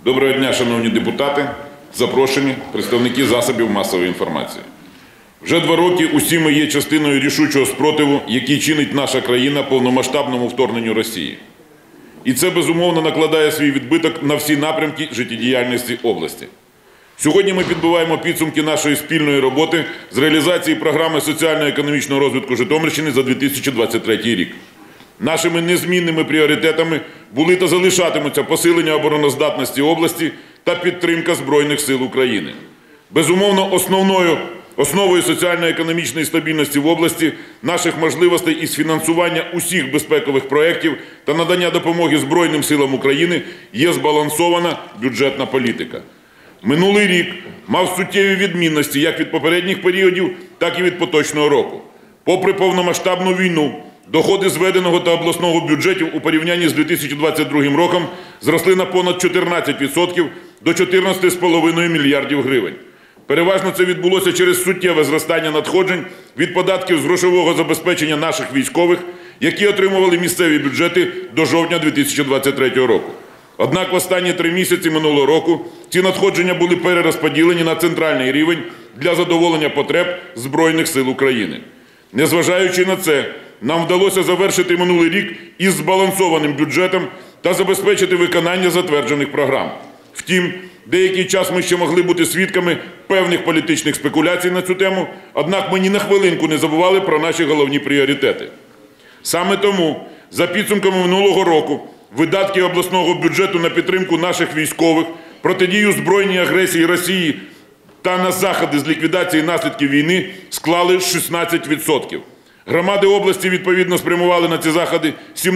Доброго дня, шановні депутати, запрошені, представники засобів масової інформації. Вже 2 роки усі ми є частиною рішучого спротиву, який чинить наша країна повномасштабному вторгненню Росії. І це, безумовно, накладає свій відбиток на всі напрямки життєдіяльності області. Сьогодні ми підбиваємо підсумки нашої спільної роботи з реалізації програми соціально-економічного розвитку Житомирщини за 2023 рік. Нашими незмінними пріоритетами були та залишатимуться посилення обороноздатності області та підтримка Збройних сил України. Безумовно, основою соціально-економічної стабільності в області, наших можливостей із фінансування усіх безпекових проєктів та надання допомоги Збройним силам України є збалансована бюджетна політика. Минулий рік мав суттєві відмінності як від попередніх періодів, так і від поточного року. Попри повномасштабну війну, доходи зведеного та обласного бюджетів у порівнянні з 2022 роком зросли на понад 14% до 14,5 мільярдів гривень. Переважно це відбулося через суттєве зростання надходжень від податків з грошового забезпечення наших військових, які отримували місцеві бюджети до жовтня 2023 року. Однак в останні 3 місяці минулого року ці надходження були перерозподілені на центральний рівень для задоволення потреб Збройних сил України. Незважаючи на це, нам вдалося завершити минулий рік із збалансованим бюджетом та забезпечити виконання затверджених програм. Втім, деякий час ми ще могли бути свідками певних політичних спекуляцій на цю тему, однак ми ні на хвилинку не забували про наші головні пріоритети. Саме тому, за підсумками минулого року, видатки обласного бюджету на підтримку наших військових, протидію збройній агресії Росії та на заходи з ліквідації наслідків війни склали 16%. Громади області відповідно спрямували на ці заходи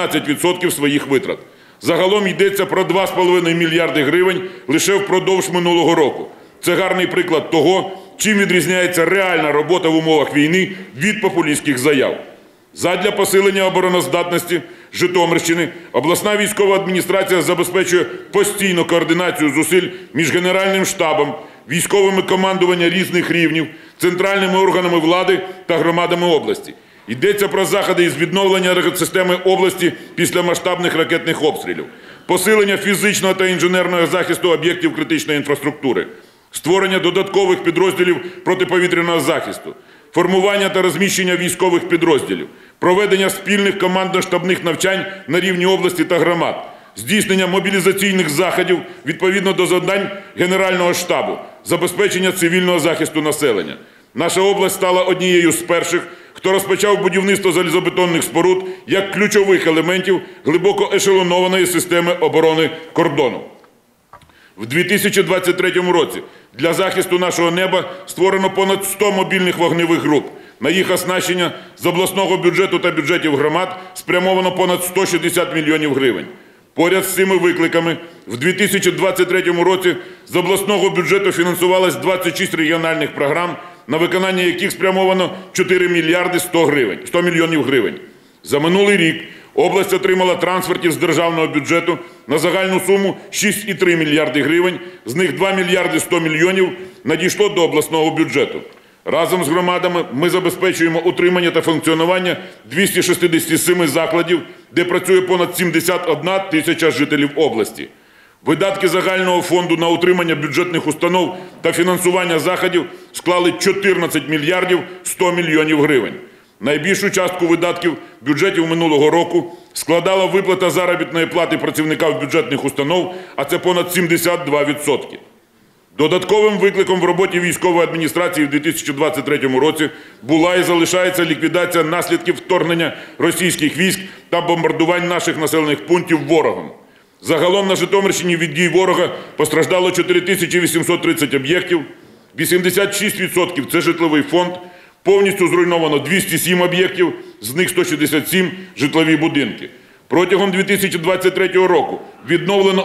17% своїх витрат. Загалом йдеться про 2,5 мільярди гривень лише впродовж минулого року. Це гарний приклад того, чим відрізняється реальна робота в умовах війни від популістських заяв. Задля посилення обороноздатності Житомирщини обласна військова адміністрація забезпечує постійну координацію зусиль між Генеральним штабом, військовими командуваннями різних рівнів, центральними органами влади та громадами області. Йдеться про заходи із відновлення енергосистеми області після масштабних ракетних обстрілів, посилення фізичного та інженерного захисту об'єктів критичної інфраструктури, створення додаткових підрозділів протиповітряного захисту, формування та розміщення військових підрозділів, проведення спільних командно-штабних навчань на рівні області та громад, здійснення мобілізаційних заходів відповідно до завдань Генерального штабу, забезпечення цивільного захисту населення. Наша область стала однією з перших, хто розпочав будівництво залізобетонних споруд як ключових елементів глибоко ешелонованої системи оборони кордону. В 2023 році для захисту нашого неба створено понад 100 мобільних вогневих груп. На їх оснащення з обласного бюджету та бюджетів громад спрямовано понад 160 мільйонів гривень. Поряд з цими викликами в 2023 році з обласного бюджету фінансувалось 26 регіональних програм, на виконання яких спрямовано 4 мільярди 100 мільйонів гривень. За минулий рік область отримала трансфертів з державного бюджету на загальну суму 6,3 мільярди гривень, з них 2 мільярди 100 мільйонів надійшло до обласного бюджету. Разом з громадами ми забезпечуємо утримання та функціонування 267 закладів, де працює понад 71 тисяча жителів області. Видатки загального фонду на утримання бюджетних установ та фінансування заходів склали 14 мільярдів 100 мільйонів гривень. Найбільшу частку видатків бюджетів минулого року складала виплата заробітної плати працівникам бюджетних установ, а це понад 72%. Додатковим викликом в роботі військової адміністрації в 2023 році була і залишається ліквідація наслідків вторгнення російських військ та бомбардувань наших населених пунктів ворогом. Загалом на Житомирщині від дій ворога постраждало 4830 об'єктів, 86% – це житловий фонд, повністю зруйновано 207 об'єктів, з них 167 – житлові будинки. Протягом 2023 року відновлено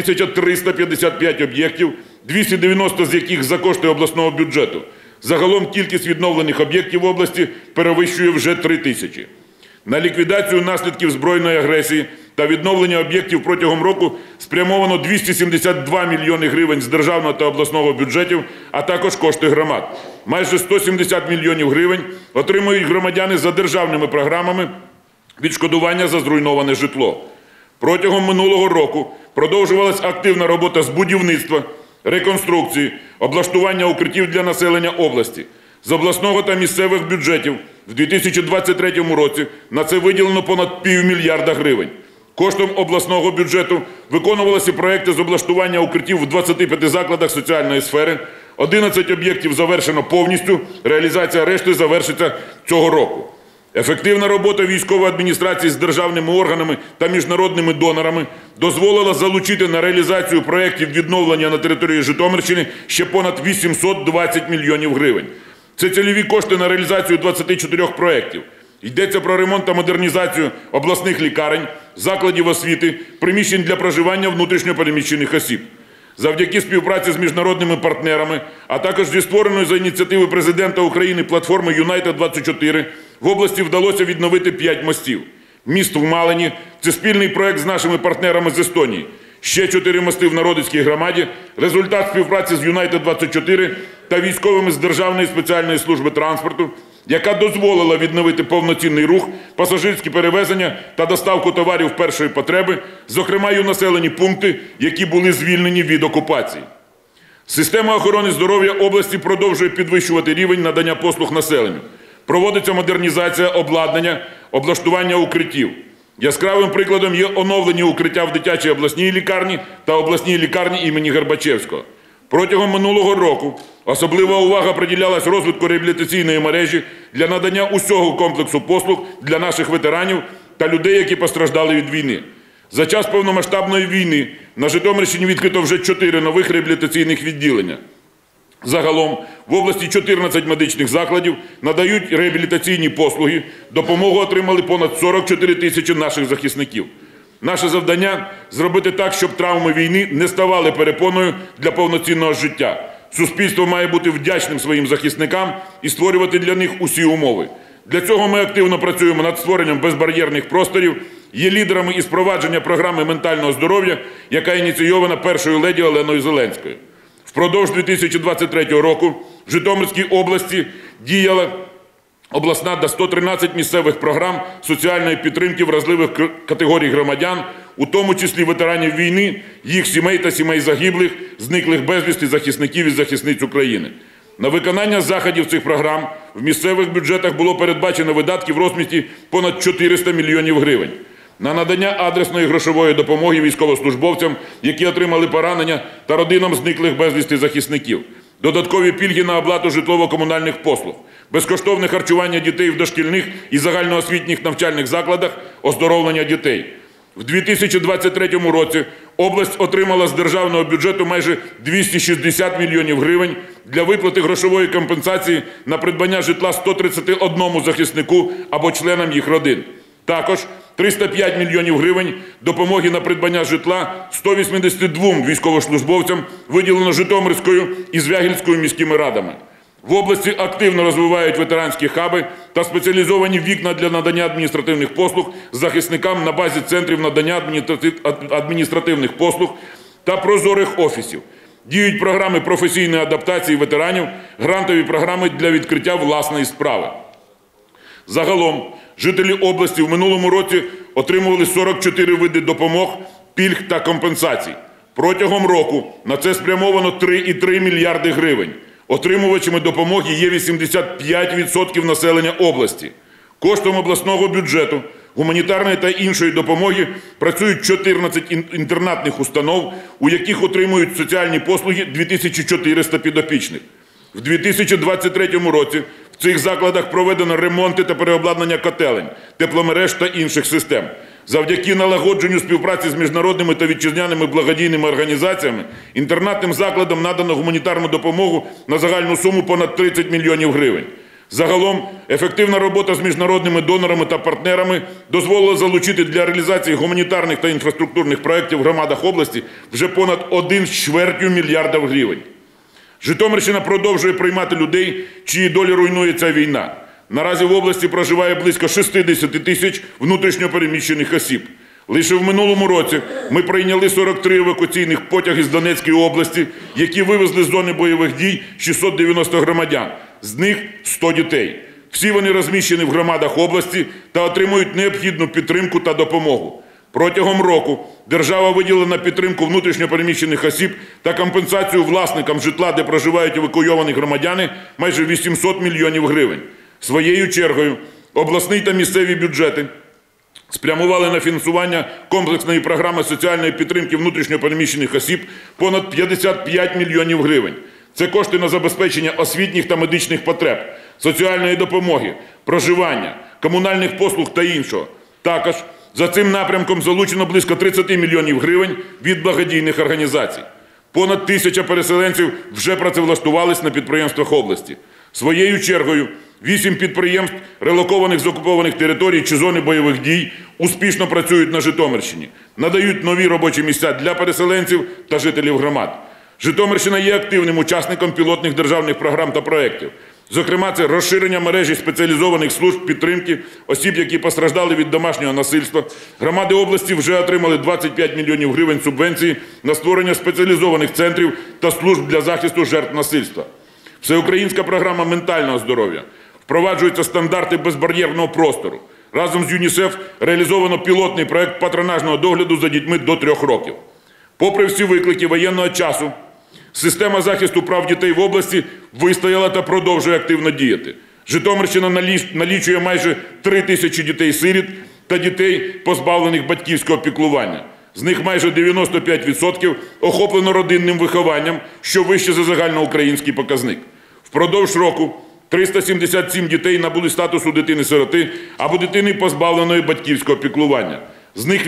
1355 об'єктів, 290 з яких за кошти обласного бюджету. Загалом кількість відновлених об'єктів в області перевищує вже 3000. На ліквідацію наслідків збройної агресії та відновлення об'єктів протягом року спрямовано 272 мільйони гривень з державного та обласного бюджетів, а також кошти громад. Майже 170 мільйонів гривень отримують громадяни за державними програмами відшкодування за зруйноване житло. Протягом минулого року продовжувалась активна робота з будівництва, реконструкції, облаштування укриттів для населення області. З обласного та місцевих бюджетів в 2023 році на це виділено понад півмільярда гривень. Коштом обласного бюджету виконувалися проекти з облаштування укриттів в 25 закладах соціальної сфери, 11 об'єктів завершено повністю, реалізація решти завершиться цього року. Ефективна робота військової адміністрації з державними органами та міжнародними донорами дозволила залучити на реалізацію проєктів відновлення на території Житомирщини ще понад 820 мільйонів гривень. Це цільові кошти на реалізацію 24 проєктів. Йдеться про ремонт та модернізацію обласних лікарень, закладів освіти, приміщень для проживання внутрішньо переміщених осіб. Завдяки співпраці з міжнародними партнерами, а також зі створеної за ініціативи президента України платформи «Юнайтед-24» в області вдалося відновити 5 мостів. Міст в Малині – це спільний проєкт з нашими партнерами з Естонії. Ще 4 мости в Народицькій громаді – результат співпраці з «Юнайтед-24» та військовими з Державної спеціальної служби транспорту, яка дозволила відновити повноцінний рух, пасажирські перевезення та доставку товарів першої потреби, зокрема й у населені пункти, які були звільнені від окупації. Система охорони здоров'я області продовжує підвищувати рівень надання послуг населенню. Проводиться модернізація обладнання, облаштування укриттів. Яскравим прикладом є оновлені укриття в дитячій обласній лікарні та обласній лікарні імені Горбачевського. Протягом минулого року особлива увага приділялась розвитку реабілітаційної мережі для надання усього комплексу послуг для наших ветеранів та людей, які постраждали від війни. За час повномасштабної війни на Житомирщині відкрито вже 4 нових реабілітаційних відділення. Загалом в області 14 медичних закладів надають реабілітаційні послуги, допомогу отримали понад 44 тисячі наших захисників. Наше завдання – зробити так, щоб травми війни не ставали перепоною для повноцінного життя. Суспільство має бути вдячним своїм захисникам і створювати для них усі умови. Для цього ми активно працюємо над створенням безбар'єрних просторів, є лідерами із впровадження програми ментального здоров'я, яка ініційована першою леді Оленою Зеленською. Впродовж 2023 року в Житомирській області діяла обласна та 113 місцевих програм соціальної підтримки вразливих категорій громадян, у тому числі ветеранів війни, їх сімей та сімей загиблих, зниклих безвісти захисників і захисниць України. На виконання заходів цих програм в місцевих бюджетах було передбачено видатки в розмірі понад 400 мільйонів гривень. На надання адресної грошової допомоги військовослужбовцям, які отримали поранення, та родинам зниклих безвісти захисників. Додаткові пільги на оплату житлово-комунальних послуг, безкоштовне харчування дітей в дошкільних і загальноосвітніх навчальних закладах, оздоровлення дітей. В 2023 році область отримала з державного бюджету майже 260 мільйонів гривень для виплати грошової компенсації на придбання житла 131 захиснику або членам їх родин. Також 305 мільйонів гривень допомоги на придбання житла 182 військовослужбовцям виділено Житомирською і Звягільською міськими радами. В області активно розвивають ветеранські хаби та спеціалізовані вікна для надання адміністративних послуг захисникам на базі центрів надання адміністративних послуг та прозорих офісів. Діють програми професійної адаптації ветеранів, грантові програми для відкриття власної справи. Загалом, жителі області в минулому році отримували 44 види допомог, пільг та компенсацій. Протягом року на це спрямовано 3,3 мільярди гривень. Отримувачами допомоги є 85% населення області. Коштом обласного бюджету, гуманітарної та іншої допомоги працюють 14 інтернатних установ, у яких отримують соціальні послуги 2400 підопічних. В 2023 році в цих закладах проведено ремонти та переобладнання котелень, тепломереж та інших систем. Завдяки налагодженню співпраці з міжнародними та вітчизняними благодійними організаціями інтернатним закладам надано гуманітарну допомогу на загальну суму понад 30 мільйонів гривень. Загалом, ефективна робота з міжнародними донорами та партнерами дозволила залучити для реалізації гуманітарних та інфраструктурних проєктів в громадах області вже понад 1,25 мільярда гривень. Житомирщина продовжує приймати людей, чиї долі руйнує ця війна. Наразі в області проживає близько 60 тисяч внутрішньо переміщених осіб. Лише в минулому році ми прийняли 43 евакуаційних потяги з Донецької області, які вивезли з зони бойових дій 690 громадян, з них 100 дітей. Всі вони розміщені в громадах області та отримують необхідну підтримку та допомогу. Протягом року держава виділила на підтримку внутрішньо переміщених осіб та компенсацію власникам житла, де проживають евакуйовані громадяни, майже 800 мільйонів гривень. Своєю чергою обласний та місцеві бюджети спрямували на фінансування комплексної програми соціальної підтримки внутрішньо переміщених осіб понад 55 мільйонів гривень. Це кошти на забезпечення освітніх та медичних потреб, соціальної допомоги, проживання, комунальних послуг та іншого. Також за цим напрямком залучено близько 30 мільйонів гривень від благодійних організацій. Понад 1000 переселенців вже працевлаштувались на підприємствах області. Своєю чергою 8 підприємств, релокованих з окупованих територій чи зони бойових дій, успішно працюють на Житомирщині, надають нові робочі місця для переселенців та жителів громад. Житомирщина є активним учасником пілотних державних програм та проєктів. Зокрема, це розширення мережі спеціалізованих служб підтримки осіб, які постраждали від домашнього насильства. Громади області вже отримали 25 мільйонів гривень субвенції на створення спеціалізованих центрів та служб для захисту жертв насильства. Всеукраїнська програма ментального здоров'я. Впроваджуються стандарти безбар'єрного простору. Разом з ЮНІСЕФ реалізовано пілотний проєкт патронажного догляду за дітьми до 3 років. Попри всі виклики воєнного часу, система захисту прав дітей в області вистояла та продовжує активно діяти. Житомирщина налічує майже 3000 дітей-сиріт та дітей, позбавлених батьківського піклування. З них майже 95% охоплено родинним вихованням, що вище за загальноукраїнський показник. Впродовж року 377 дітей набули статусу дитини-сироти або дитини, позбавленої батьківського піклування. З них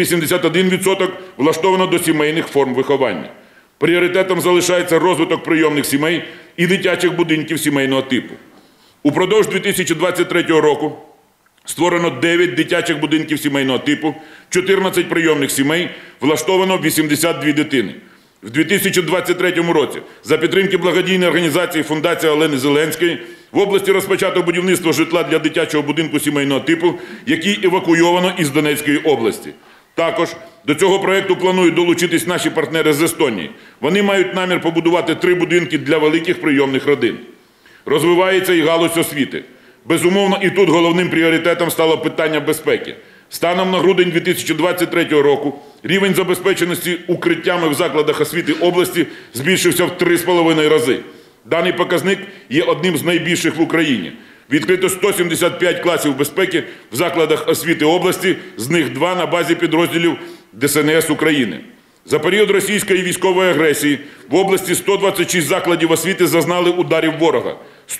81% влаштовано до сімейних форм виховання. Пріоритетом залишається розвиток прийомних сімей і дитячих будинків сімейного типу. Упродовж 2023 року створено 9 дитячих будинків сімейного типу, 14 прийомних сімей, влаштовано 82 дитини. В 2023 році за підтримки благодійної організації «Фундація Олени Зеленської» в області розпочато будівництво житла для дитячого будинку сімейного типу, який евакуйовано із Донецької області. Також до цього проєкту планують долучитись наші партнери з Естонії. Вони мають намір побудувати 3 будинки для великих прийомних родин. Розвивається і галузь освіти. Безумовно, і тут головним пріоритетом стало питання безпеки. Станом на грудень 2023 року рівень забезпеченості укриттями в закладах освіти області збільшився в 3,5 рази. Даний показник є одним з найбільших в Україні. Відкрито 175 класів безпеки в закладах освіти області, з них 2 на базі підрозділів ДСНС України. За період російської військової агресії в області 126 закладів освіти зазнали ударів ворога,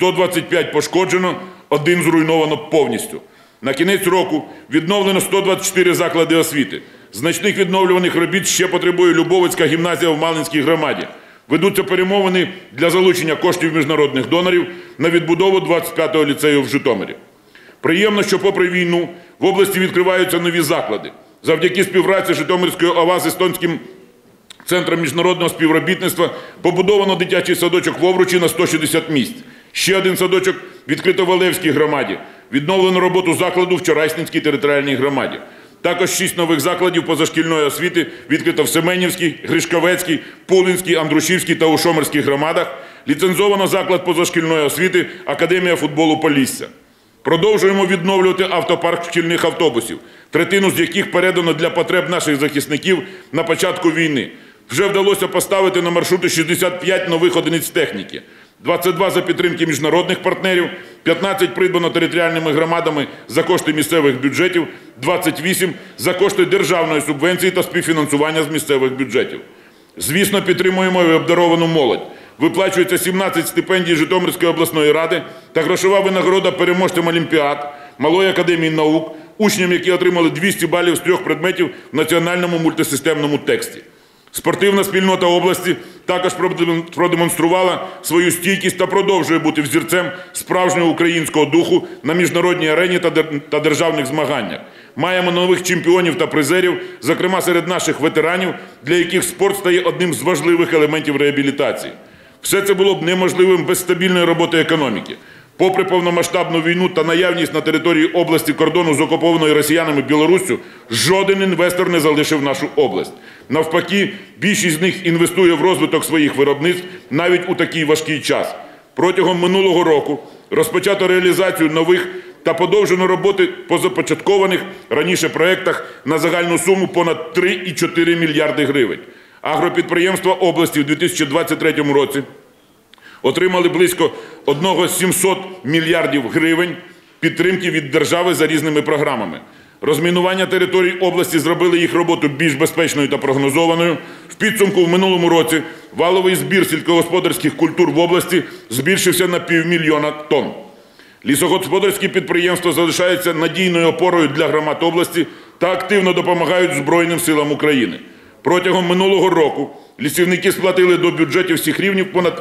125 пошкоджено, 1 зруйновано повністю. На кінець року відновлено 124 заклади освіти. Значних відновлюваних робіт ще потребує Любовицька гімназія в Малинській громаді. Ведуться перемовини для залучення коштів міжнародних донорів на відбудову 25-го ліцею в Житомирі. Приємно, що попри війну в області відкриваються нові заклади. Завдяки співпраці Житомирської ОВА з Естонським центром міжнародного співробітництва побудовано дитячий садочок в Овручі на 160 місць. Ще один садочок відкрито в Олевській громаді. Відновлено роботу закладу в Чорайсненській територіальній громаді. Також 6 нових закладів позашкільної освіти відкрито в Семенівській, Гришковецькій, Пулинській, Андрушівській та Ушомирській громадах. Ліцензовано заклад позашкільної освіти Академія футболу Полісся. Продовжуємо відновлювати автопарк шкільних автобусів, третину з яких передано для потреб наших захисників на початку війни. Вже вдалося поставити на маршрути 65 нових одиниць техніки. 22 за підтримки міжнародних партнерів, 15 придбано територіальними громадами за кошти місцевих бюджетів, 28 за кошти державної субвенції та співфінансування з місцевих бюджетів. Звісно, підтримуємо і обдаровану молодь. Виплачується 17 стипендій Житомирської обласної ради та грошова винагорода переможцям олімпіад, Малої академії наук, учням, які отримали 200 балів з 3 предметів в національному мультисистемному тексті. Спортивна спільнота області також продемонструвала свою стійкість та продовжує бути взірцем справжнього українського духу на міжнародній арені та державних змаганнях. Маємо нових чемпіонів та призерів, зокрема серед наших ветеранів, для яких спорт стає одним з важливих елементів реабілітації. Все це було б неможливим без стабільної роботи економіки. Попри повномасштабну війну та наявність на території області кордону з окупованою росіянами Білоруссю, жоден інвестор не залишив нашу область. Навпаки, більшість з них інвестує в розвиток своїх виробництв навіть у такий важкий час. Протягом минулого року розпочато реалізацію нових та подовжено роботи по започаткованих раніше проєктах на загальну суму понад 3,4 мільярди гривень. Агропідприємства області в 2023 році отримали близько 1,7 мільярдів гривень підтримки від держави за різними програмами. Розмінування територій області зробили їх роботу більш безпечною та прогнозованою. В підсумку в минулому році валовий збір сільськогосподарських культур в області збільшився на 500 000 тонн. Лісогосподарські підприємства залишаються надійною опорою для громад області та активно допомагають Збройним силам України. Протягом минулого року лісівники сплатили до бюджетів всіх рівнів понад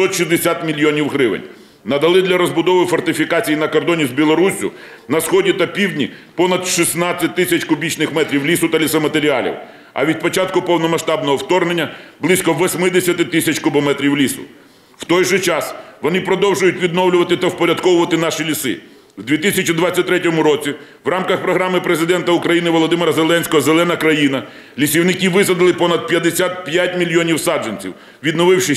860 мільйонів гривень. Надали для розбудови фортифікацій на кордоні з Білоруссю, на сході та півдні понад 16 тисяч кубічних метрів лісу та лісоматеріалів, а від початку повномасштабного вторгнення – близько 80 тисяч кубометрів лісу. В той же час вони продовжують відновлювати та впорядковувати наші ліси. У 2023 році в рамках програми президента України Володимира Зеленського «Зелена країна» лісівники висадили понад 55 мільйонів саджанців, відновивши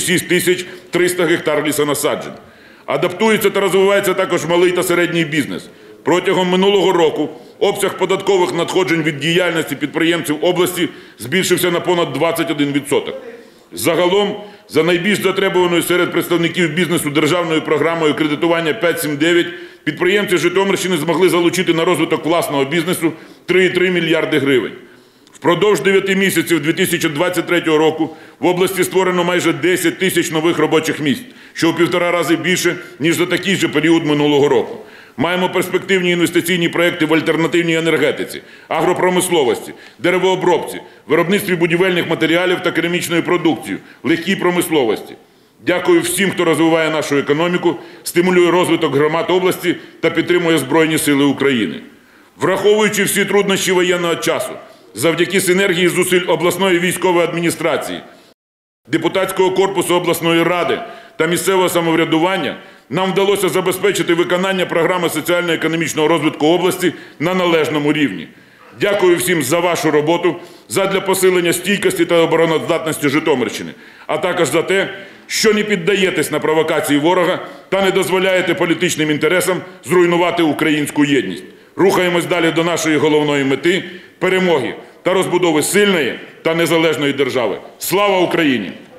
6300 гектар лісонасаджень. Адаптується та розвивається також малий та середній бізнес. Протягом минулого року обсяг податкових надходжень від діяльності підприємців області збільшився на понад 21%. Загалом, за найбільш затребуваною серед представників бізнесу державною програмою кредитування 5.7.9 підприємці Житомирщини змогли залучити на розвиток власного бізнесу 3,3 мільярди гривень. Впродовж 9 місяців 2023 року в області створено майже 10 тисяч нових робочих місць, що у 1,5 рази більше, ніж за такий же період минулого року. Маємо перспективні інвестиційні проекти в альтернативній енергетиці, агропромисловості, деревообробці, виробництві будівельних матеріалів та керамічної продукції, легкій промисловості. Дякую всім, хто розвиває нашу економіку, стимулює розвиток громад області та підтримує Збройні сили України. Враховуючи всі труднощі воєнного часу, завдяки синергії зусиль обласної військової адміністрації, депутатського корпусу обласної ради та місцевого самоврядування, нам вдалося забезпечити виконання програми соціально-економічного розвитку області на належному рівні. Дякую всім за вашу роботу, задля посилення стійкості та обороноздатності Житомирщини, а також за те, що не піддаєтесь на провокації ворога та не дозволяєте політичним інтересам зруйнувати українську єдність. Рухаємось далі до нашої головної мети – перемоги та розбудови сильної та незалежної держави. Слава Україні!